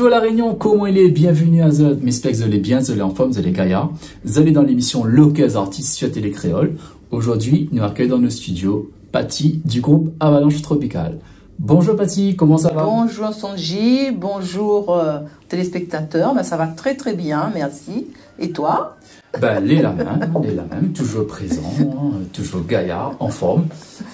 Bonjour La Réunion, comment il est? Bienvenue à Zod. J'espère que vous allez bien, vous allez en forme, vous allez gaillard. Vous allez dans l'émission Locals Artistes sur Télé Créole. Aujourd'hui, nous accueillons dans nos studios Patty du groupe Avalanche Tropicale. Bonjour Patty, comment ça va? Bonjour Sonji, bonjour téléspectateurs, ça va très très bien, merci. Et toi? Les la même, toujours présent, toujours gaillard, en forme.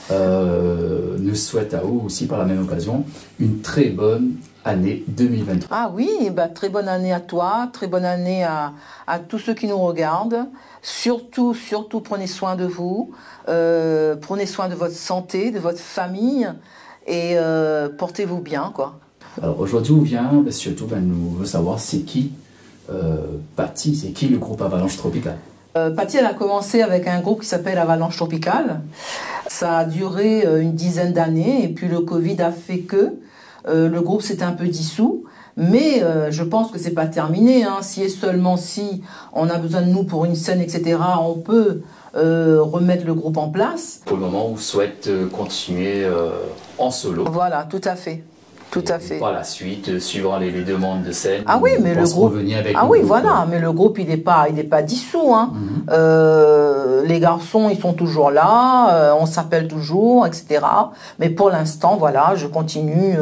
Nous souhaitons à vous aussi par la même occasion une très bonne année 2023. Ah oui, très bonne année à toi, très bonne année à tous ceux qui nous regardent. Surtout, prenez soin de vous, prenez soin de votre santé, de votre famille et portez-vous bien, quoi. Alors aujourd'hui, on vient surtout, nous veut savoir c'est qui Patty, c'est qui le groupe Avalanche Tropicale? Patty, elle a commencé avec un groupe qui s'appelle Avalanche Tropicale. Ça a duré une dizaine d'années et puis le Covid a fait que le groupe s'est un peu dissous. Mais je pense que c'est pas terminé. Si et seulement si on a besoin de nous pour une scène, etc., on peut remettre le groupe en place. Pour le moment, on souhaite continuer en solo. Voilà, tout à fait. Tout à fait. Par la suite, suivant les demandes de scène, ah oui, mais le groupe. Avec ah oui, groupe, voilà, mais le groupe il n'est pas dissous. Les garçons ils sont toujours là, on s'appelle toujours, etc. Mais pour l'instant, voilà, je continue.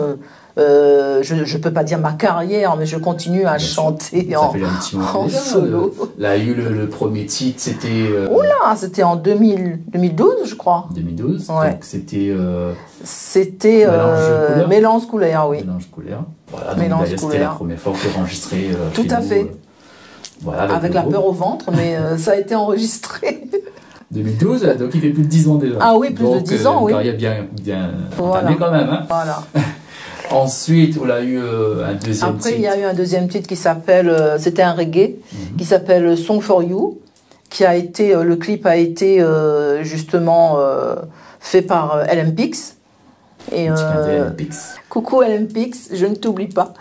Je peux pas dire ma carrière, mais je continue à chanter en solo. Là, il y a eu le premier titre, c'était... Oula, c'était en 2012, je crois. 2012, ouais. Donc c'était... C'était Mélange couleur, oui. Mélange couleur. Voilà, donc c'était la première fois que j'ai enregistré. Tout à fait. Voilà, avec la peur au ventre, mais ça a été enregistré. 2012, donc il fait plus de 10 ans déjà. Ah oui, plus de 10 ans, oui. Il y a bien voilà. quand même. Voilà. Ensuite, on a eu un deuxième titre. Après, il y a eu un deuxième titre qui s'appelle, c'était un reggae, qui s'appelle Song for You, qui a été, le clip a été justement fait par LMPix. Et coucou LMPix, je ne t'oublie pas.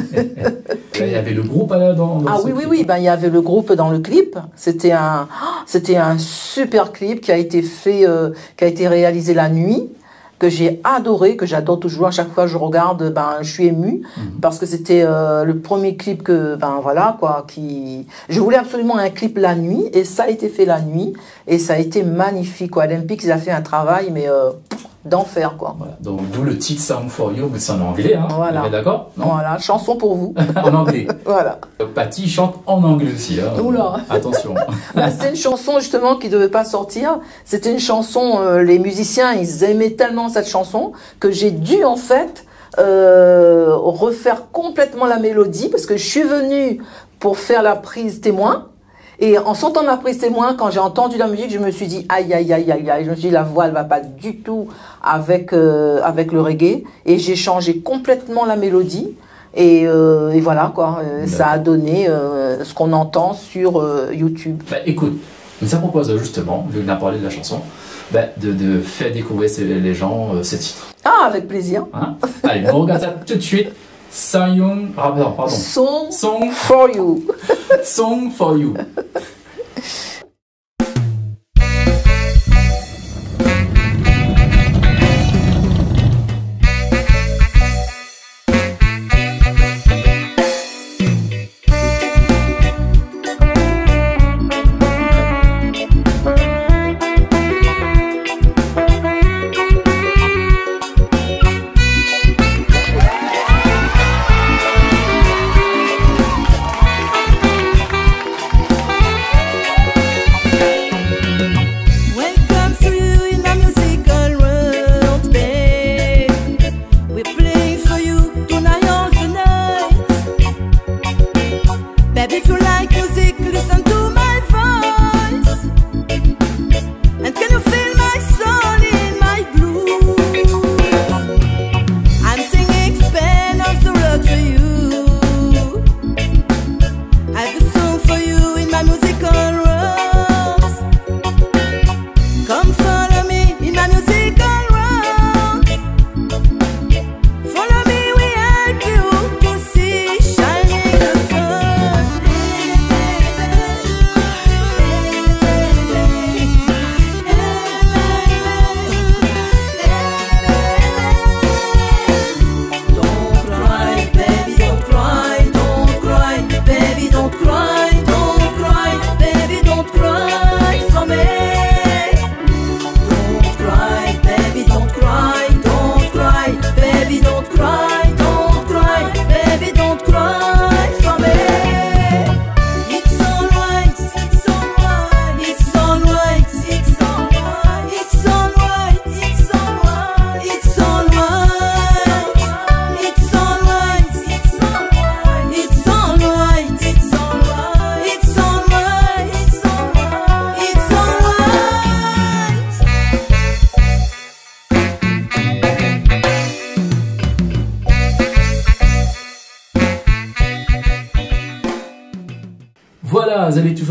Il y avait le groupe là dans ah oui, il y avait le groupe dans le clip. C'était un super clip qui a été fait, qui a été réalisé la nuit, que j'ai adoré, que j'adore toujours. À chaque fois que je regarde, je suis émue parce que c'était le premier clip que, voilà quoi, je voulais absolument un clip la nuit et ça a été fait la nuit et ça a été magnifique quoi. Olympique, il a fait un travail mais d'enfer quoi. Voilà. Donc d'où le titre Song for You, mais c'est en anglais, Voilà. D'accord? Voilà, chanson pour vous. En anglais. Voilà. Patty chante en anglais aussi. Oula. Attention. C'était une chanson justement qui devait pas sortir. C'était une chanson, les musiciens, ils aimaient tellement cette chanson que j'ai dû en fait refaire complètement la mélodie parce que je suis venue pour faire la prise témoin. Et en sentant ma prise témoin, quand j'ai entendu la musique, je me suis dit aïe aïe aïe aïe aïe. Je me suis dit la voix elle va pas du tout avec le reggae. Et j'ai changé complètement la mélodie. Et voilà quoi. Ça a donné ce qu'on entend sur YouTube. Écoute, ça propose justement, vu qu'on a parlé de la chanson, de faire découvrir les gens ce titre. Ah, avec plaisir. Allez, on regarde ça tout de suite. Song for You. Song for You.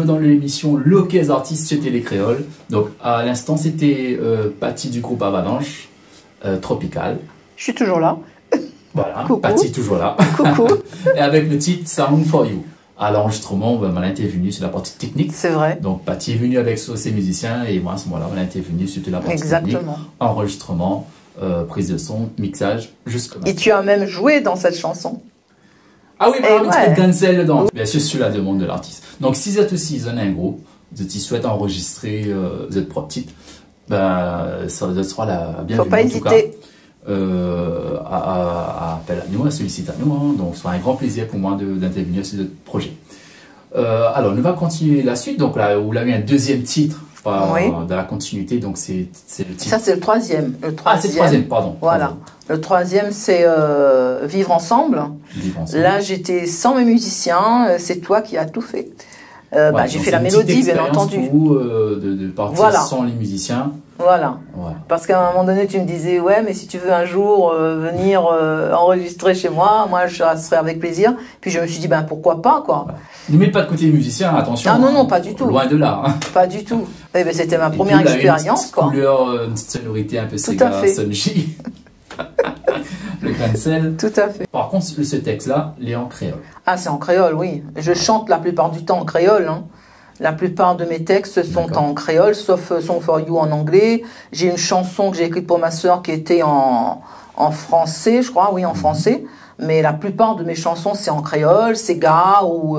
toujours dans l'émission Loquez Artistes chez Télé Créole. Donc à l'instant c'était Patty du groupe Avalanche, Tropical. Je suis toujours là. Voilà, Coucou. Patty toujours là. Coucou. Et avec le titre Sound for You. À l'enregistrement, Malin était venu sur la partie technique. C'est vrai. Donc Patty est venu avec ses musiciens et moi à ce moment-là, Malin était venu sur toute la partie technique. Exactement. Enregistrement, prise de son, mixage, jusqu'à Et tu as même joué dans cette chanson. Ah oui, mais Et un petit peu de ouais. cancel dedans. Bien sûr, sur la demande de l'artiste. Donc, si vous êtes aussi un groupe, vous souhaitez enregistrer votre propre titre, ben, ça sera la bienvenue. Faut pas en tout hésiter. cas, à appel à nous, à solliciter à nous. Hein. Donc, ce sera un grand plaisir pour moi d'intervenir sur notre projet. Alors, nous va continuer la suite. Donc, là, vous avez un deuxième titre Oui. dans la continuité. Donc, c'est le titre. Ça, c'est le troisième. Ah, c'est le troisième, pardon. Voilà. Pardon. Le troisième, c'est Vivre ensemble. Vivre ensemble. Là, j'étais sans mes musiciens. C'est toi qui as tout fait. Ouais, J'ai donc fait c'est la une petite mélodie, bien expérience entendu. pour vous, de partir Voilà. sans les musiciens. Voilà. Ouais. Parce qu'à un moment donné, tu me disais, ouais, mais si tu veux un jour venir enregistrer chez moi, moi, je serai avec plaisir. Puis je me suis dit, ben pourquoi pas, quoi. Ouais. Ne mettez pas de côté les musiciens, attention. Ah non, non, hein. pas du tout. Loin de là. Hein. Pas du tout. Eh ben, c'était ma Et première puis, là, expérience, une quoi. petite couleur, une petite sonorité un peu Tout à Sega, fait. Sunji. Le grain de sel. Tout à fait. Par contre, ce texte-là, il est en créole. Ah, c'est en créole, oui. Je chante la plupart du temps en créole, hein. La plupart de mes textes sont D'accord. en créole, sauf Song for You en anglais. J'ai une chanson que j'ai écrite pour ma sœur qui était en français, je crois, oui, en français. Mais la plupart de mes chansons, c'est en créole, Sega ou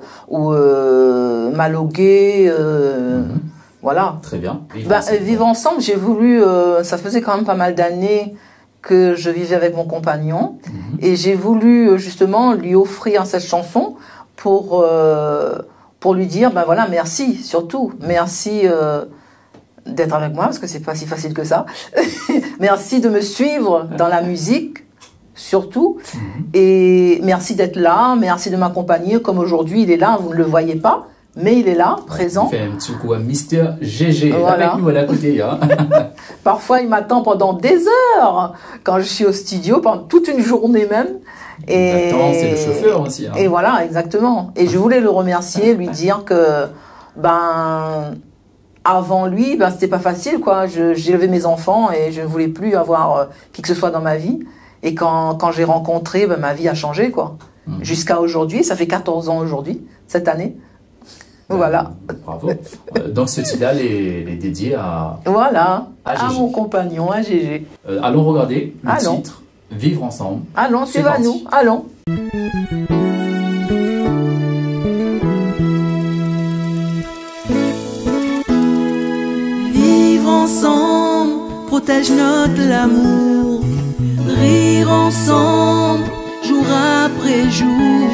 Malogué, voilà. Très bien. Vivre ensemble, j'ai voulu, ça faisait quand même pas mal d'années que je vivais avec mon compagnon, et j'ai voulu justement lui offrir cette chanson pour lui dire, ben voilà, merci, surtout, merci d'être avec moi, parce que c'est pas si facile que ça. Merci de me suivre dans la musique, surtout, et merci d'être là, merci de m'accompagner, comme aujourd'hui, il est là, vous ne le voyez pas, mais il est là, présent. Il fait un petit coup à Mister GG, Voilà. avec nous à la côté. Hein. Parfois, il m'attend pendant des heures, quand je suis au studio, pendant toute une journée même. Et Attends, c'est le chauffeur aussi. Hein. Et voilà, exactement. Et je voulais le remercier, lui dire que, avant lui, c'était pas facile, quoi. J'ai élevé mes enfants et je ne voulais plus avoir qui que ce soit dans ma vie. Et quand j'ai rencontré, ma vie a changé, quoi. Jusqu'à aujourd'hui, ça fait 14 ans aujourd'hui, cette année. Voilà. Bravo. Donc ce titre-là est dédié à... Voilà, À à Gégé. mon compagnon, à Gégé. allons regarder le Allons. titre Vivre ensemble. Allons, C'est suivez à parti. nous, allons. Vivre ensemble protège notre l'amour. Rire ensemble jour après jour.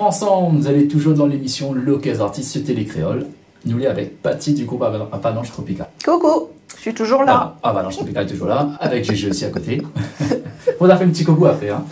ensemble, vous allez toujours dans l'émission Locals Artistes sur Télé Créole. Nous l'est avec Patty du groupe Avalanche Tropical. Coucou, je suis toujours là. Avalanche Tropical est toujours là, avec Gégé aussi à côté. On a fait un petit coucou après. Hein.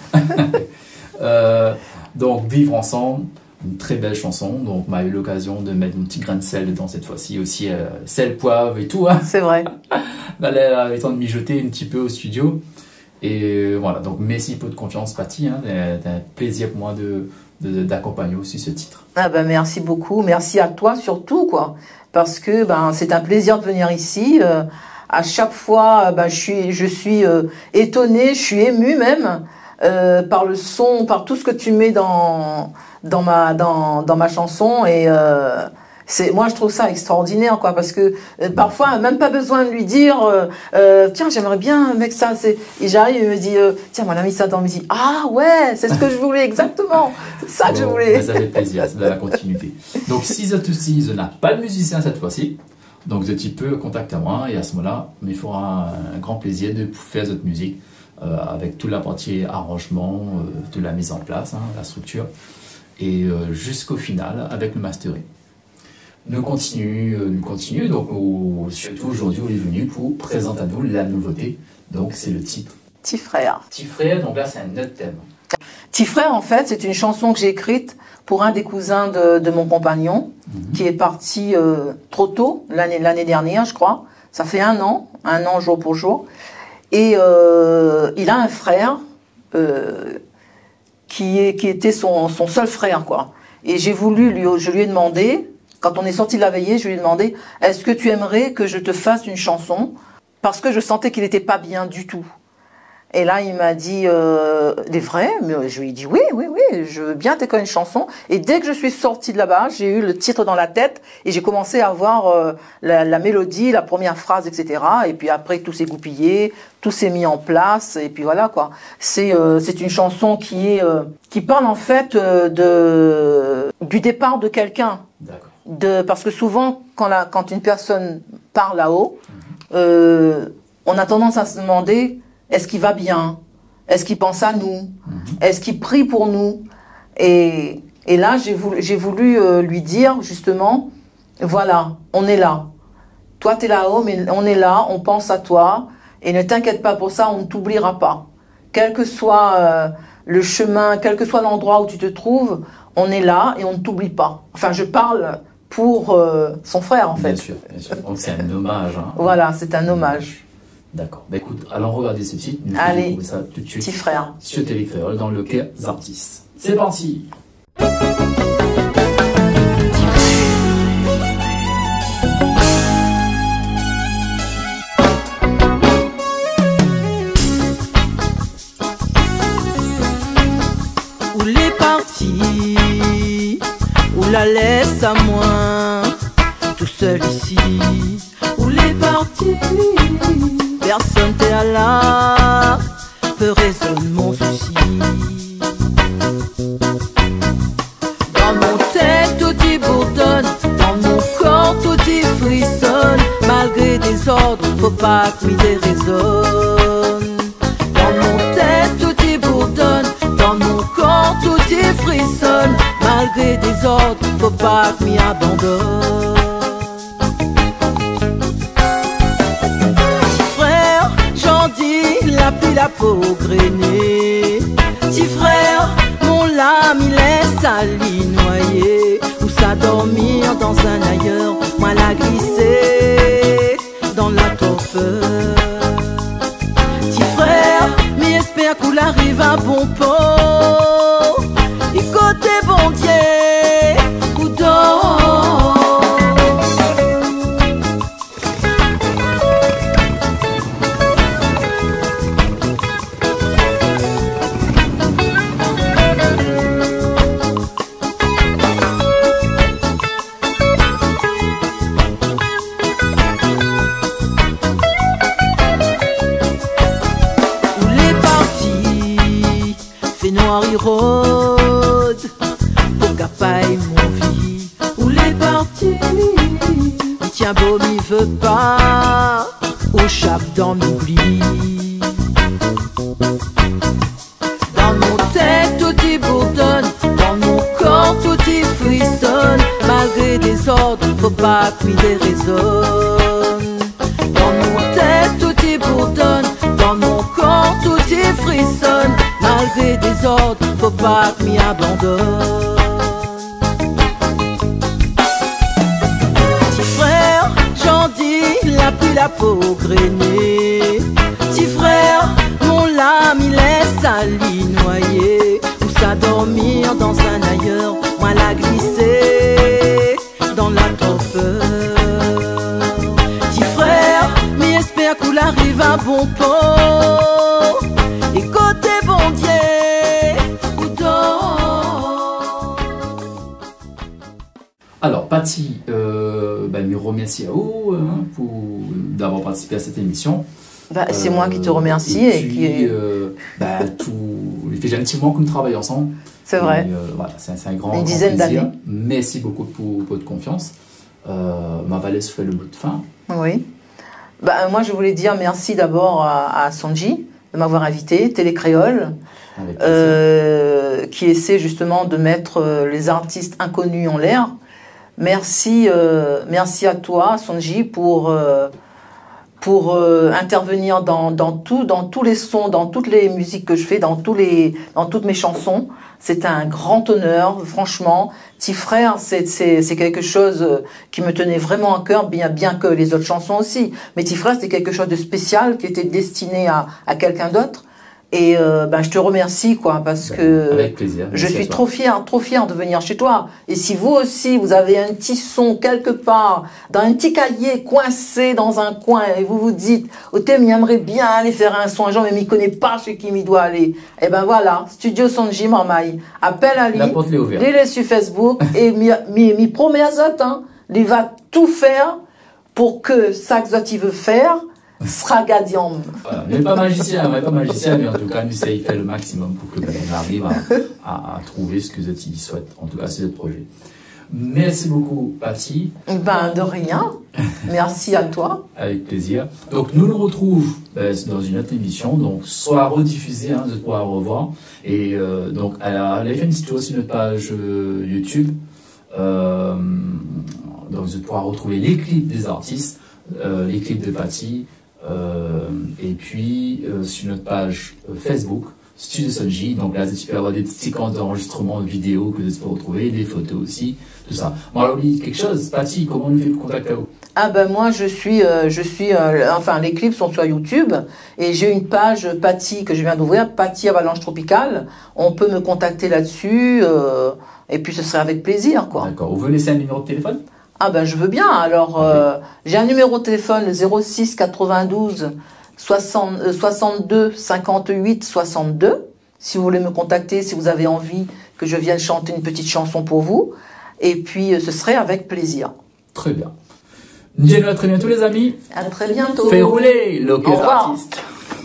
Donc, Vivre ensemble, une très belle chanson. Donc, on a eu l'occasion de mettre un petit grain de sel dedans cette fois-ci. Aussi, sel, poivre et tout. Hein. C'est vrai. Là, elle a eu le temps de mijoter un petit peu au studio. Et voilà, donc merci pour de confiance, Patty. Hein. C'est un plaisir pour moi d'accompagner aussi ce titre. Ah ben, merci beaucoup. Merci à toi surtout, quoi. Parce que c'est un plaisir de venir ici. À chaque fois, je suis étonnée, je suis émue même. Par le son, par tout ce que tu mets dans ma chanson et moi je trouve ça extraordinaire quoi parce que parfois même pas besoin de lui dire tiens j'aimerais bien mettre ça et j'arrive et me dit tiens mon ami ça me dit ah ouais c'est ce que je voulais exactement c'est ça que je voulais. Ça fait plaisir, c'est de la continuité. Donc si The n'a pas de musicien cette fois-ci, donc The peut contacter moi et à ce moment-là il me fera un grand plaisir de faire cette musique. Avec toute la partie arrangement, de la mise en place, hein, la structure, et jusqu'au final avec le mastering. Nous continuons, donc surtout aujourd'hui on est venu pour présenter à nous la nouveauté, donc c'est le titre. Petit frère. Petit frère, donc là c'est un autre thème. Petit frère en fait c'est une chanson que j'ai écrite pour un des cousins de mon compagnon, qui est parti trop tôt, l'année dernière je crois, ça fait un an jour pour jour. Et il a un frère qui était son seul frère, quoi. Et je lui ai demandé, quand on est sorti de la veillée, je lui ai demandé, est-ce que tu aimerais que je te fasse une chanson? Parce que je sentais qu'il n'était pas bien du tout. Et là, il m'a dit, des vrais? Mais je lui ai dit, oui, je veux bien t'écrire une chanson. Et dès que je suis sortie de là-bas, j'ai eu le titre dans la tête et j'ai commencé à voir la mélodie, la première phrase, etc. Et puis après, tout s'est goupillé, tout s'est mis en place. Et puis voilà, quoi. C'est une chanson qui parle en fait du départ de quelqu'un. Parce que souvent, quand une personne part là-haut, on a tendance à se demander, est-ce qu'il va bien? Est-ce qu'il pense à nous? Est-ce qu'il prie pour nous? Et là, j'ai voulu lui dire, justement, voilà, on est là. Toi, tu es là-haut, mais on est là, on pense à toi. Et ne t'inquiète pas pour ça, on ne t'oubliera pas. Quel que soit le chemin, quel que soit l'endroit où tu te trouves, on est là et on ne t'oublie pas. Enfin, je parle pour son frère, en fait. Bien sûr, bien sûr. Donc, c'est un hommage. Hein. Voilà, c'est un hommage. D'accord. Bah écoute, allons regarder ce titre. Allez, ça tout de suite. Petit frère. Sur Télé Créole dans Locals Artistes. C'est parti. Où les partis, où la laisse à moi, tout seul ici. Où les partis, personne t'est à là, peu résonne mon souci. Dans mon tête tout y bourdonne, dans mon corps tout y frissonne. Malgré des ordres, faut pas que m'y déraisonne. Dans mon tête tout y bourdonne, dans mon corps tout y frissonne. Malgré des ordres, faut pas que m'y abandonne. La pluie, la peau grainée. Petit frère, mon lame, il laisse à l'y noyer. Ou s'adormir dans un ailleurs, moi la glisser dans la torpeur. Petit frère, mais espère qu'on arrive à bon port. Et côté bon Dieu, ou dort. Rôde pour qu'apaille mon vie. Où les partis, il tient beau, m'y veut pas, au chape dans l'oubli. Dans mon tête tout y bourdonne, dans mon corps désordre, faut pas que m'y résonne. Dans mon tête tout y bourdonne, dans mon corps tout y frissonne. Malgré des ordres, faut pas que m'y abandonne. Petit frère, j'en dis, il a plus la peau grainée. Petit frère, mon lame, il est sali noyé. Où ça dormir dans un ailleurs, moi la glisser dans la torpeur. Petit frère, m'y espère qu'il arrive à bon port. Et côté bon Dieu, ou dort. Alors, Patty, nous remercie à vous d'avoir participé à cette émission. C'est moi qui te remercie. Il fait gentiment que nous travaillons ensemble. C'est vrai. Voilà, c'est un grand dizaine plaisir. Merci beaucoup pour votre confiance. Ma Valès fait le bout de fin. Oui. Moi, je voulais dire merci d'abord à Sonji de m'avoir invité, Télé Créole, qui essaie justement de mettre les artistes inconnus en l'air. Merci à toi, Sonji, pour intervenir dans tous les sons, dans toutes les musiques que je fais, dans toutes mes chansons. C'est un grand honneur, franchement. Petit frère, c'est quelque chose qui me tenait vraiment à cœur, bien que les autres chansons aussi. Mais Petit frère, c'était quelque chose de spécial qui était destiné à quelqu'un d'autre. Et je te remercie, parce que avec plaisir. Je suis trop fière de venir chez toi. Et si vous aussi, vous avez un petit son quelque part, dans un petit cahier coincé dans un coin, et vous vous dites, oh, j'aimerais bien aller faire un son, mais m'y connaît pas chez qui m'y doit aller. Et ben voilà, Studio Sonji Marmaille. Appelle à lui, il sur Facebook, et m'y promet à Zot, il va tout faire pour que ça que Zot il veut faire, sera gagnant. Voilà, mais pas magicien, mais en tout cas, nous essayons de faire le maximum pour que on arrive à trouver ce que Zoti souhaite. En tout cas, c'est notre projet. Merci beaucoup, Patty. De rien. Merci à toi. Avec plaisir. Donc, nous nous retrouvons dans une autre émission, donc soit rediffusée, de pouvoir revoir. Et donc, elle a fait une vidéo sur notre page YouTube. Donc, vous pourrez retrouver les clips des artistes, les clips de Patty. Et puis sur notre page Facebook Studio Sonji, donc là tu peux avoir des petites séquences d'enregistrement de vidéos que tu peux retrouver, des photos aussi, tout ça. Bon, alors oublie quelque chose, Patty, comment on fait pour contacter vous? Moi je suis les clips sont sur YouTube et j'ai une page Patty que je viens d'ouvrir, Patty Avalanche Tropicale. On peut me contacter là-dessus et puis ce serait avec plaisir, quoi. D'accord. Vous voulez laisser un numéro de téléphone? Je veux bien. Alors, j'ai un numéro de téléphone, le 06 92 62 58 62. Si vous voulez me contacter, si vous avez envie que je vienne chanter une petite chanson pour vous. Et puis, ce serait avec plaisir. Très bien. Nous à très bientôt, les amis. À très bientôt. Fais rouler, Local Artist.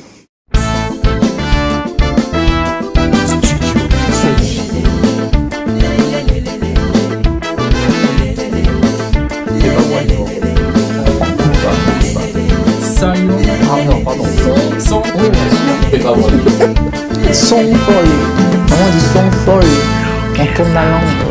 Son folle. On dit son folle. On tourne la langue.